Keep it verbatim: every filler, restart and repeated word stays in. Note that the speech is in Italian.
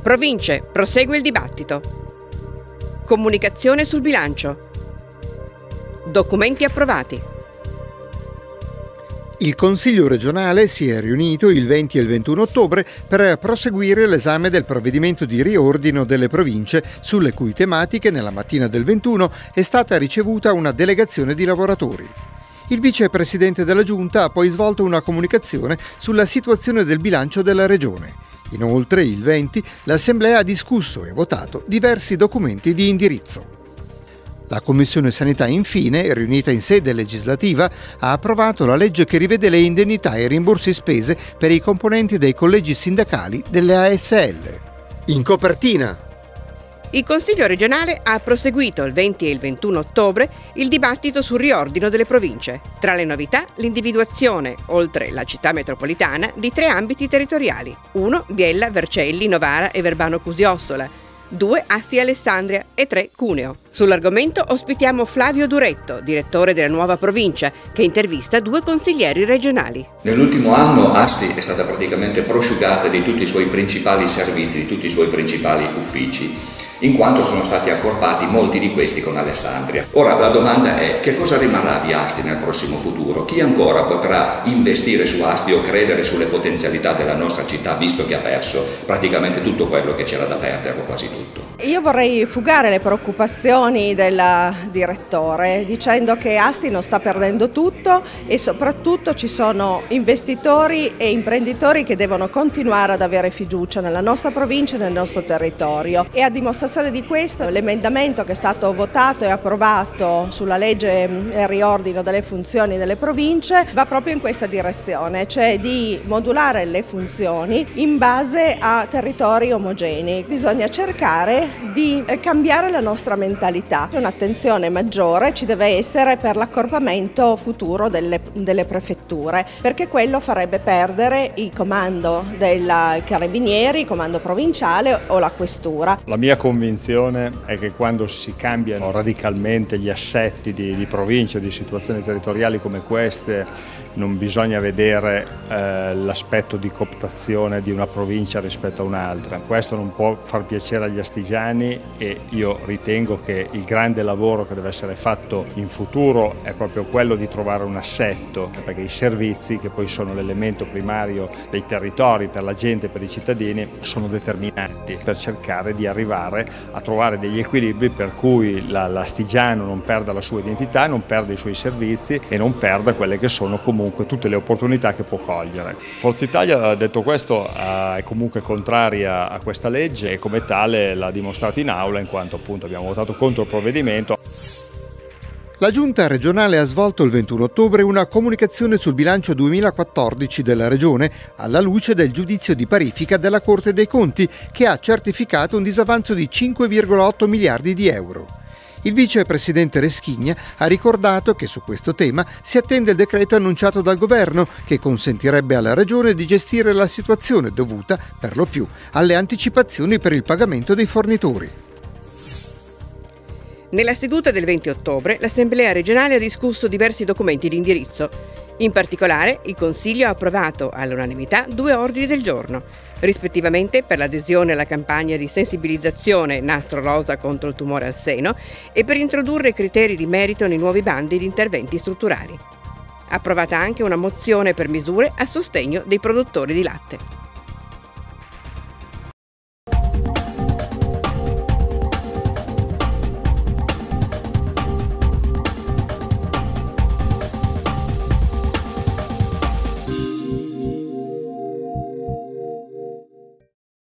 Province, prosegue il dibattito. Comunicazione sul bilancio. Documenti approvati. Il Consiglio regionale si è riunito il venti e il ventuno ottobre per proseguire l'esame del provvedimento di riordino delle province, sulle cui tematiche nella mattina del ventuno è stata ricevuta una delegazione di lavoratori. Il vicepresidente della Giunta ha poi svolto una comunicazione sulla situazione del bilancio della regione. Inoltre, il venti, l'Assemblea ha discusso e votato diversi documenti di indirizzo. La Commissione Sanità, infine, riunita in sede legislativa, ha approvato la legge che rivede le indennità e rimborsi spese per i componenti dei collegi sindacali delle A S L. In copertina. Il Consiglio regionale ha proseguito il venti e il ventuno ottobre il dibattito sul riordino delle province. Tra le novità, l'individuazione, oltre la città metropolitana, di tre ambiti territoriali. uno Biella, Vercelli, Novara e Verbano Cusio-Ossola. due Asti Alessandria e tre Cuneo. Sull'argomento ospitiamo Flavio Duretto, direttore della nuova provincia, che intervista due consiglieri regionali. Nell'ultimo anno Asti è stata praticamente prosciugata di tutti i suoi principali servizi, di tutti i suoi principali uffici, in quanto sono stati accorpati molti di questi con Alessandria. Ora la domanda è: che cosa rimarrà di Asti nel prossimo futuro? Chi ancora potrà investire su Asti o credere sulle potenzialità della nostra città, visto che ha perso praticamente tutto quello che c'era da perdere, o quasi tutto? Io vorrei fugare le preoccupazioni del direttore dicendo che Asti non sta perdendo tutto e soprattutto ci sono investitori e imprenditori che devono continuare ad avere fiducia nella nostra provincia e nel nostro territorio, e a dimostrazione di questo l'emendamento che è stato votato e approvato sulla legge riordino delle funzioni delle province va proprio in questa direzione, cioè di modulare le funzioni in base a territori omogenei. Bisogna cercare di cambiare la nostra mentalità. Un'attenzione maggiore ci deve essere per l'accorpamento futuro delle, delle prefetture, perché quello farebbe perdere il comando dei carabinieri, il comando provinciale o la questura. La mia convinzione è che quando si cambiano radicalmente gli assetti di, di provincia, di situazioni territoriali come queste, non bisogna vedere eh, l'aspetto di cooptazione di una provincia rispetto a un'altra. Questo non può far piacere agli astigiani e io ritengo che il grande lavoro che deve essere fatto in futuro è proprio quello di trovare un assetto, perché i servizi, che poi sono l'elemento primario dei territori per la gente, per i cittadini, sono determinanti per cercare di arrivare a trovare degli equilibri per cui l'astigiano non perda la sua identità, non perda i suoi servizi e non perda quelle che sono comunque tutte le opportunità che può cogliere. Forza Italia, detto questo, è comunque contraria a questa legge e come tale l'ha dimostrato in aula, in quanto appunto abbiamo votato contro il provvedimento. La Giunta regionale ha svolto il ventuno ottobre una comunicazione sul bilancio duemilaquattordici della Regione alla luce del giudizio di parifica della Corte dei Conti, che ha certificato un disavanzo di cinque virgola otto miliardi di euro. Il vicepresidente Reschigna ha ricordato che su questo tema si attende il decreto annunciato dal governo, che consentirebbe alla Regione di gestire la situazione dovuta, per lo più, alle anticipazioni per il pagamento dei fornitori. Nella seduta del venti ottobre l'Assemblea regionale ha discusso diversi documenti di indirizzo. In particolare, il Consiglio ha approvato all'unanimità due ordini del giorno, rispettivamente per l'adesione alla campagna di sensibilizzazione Nastro Rosa contro il tumore al seno e per introdurre criteri di merito nei nuovi bandi di interventi strutturali. Approvata anche una mozione per misure a sostegno dei produttori di latte.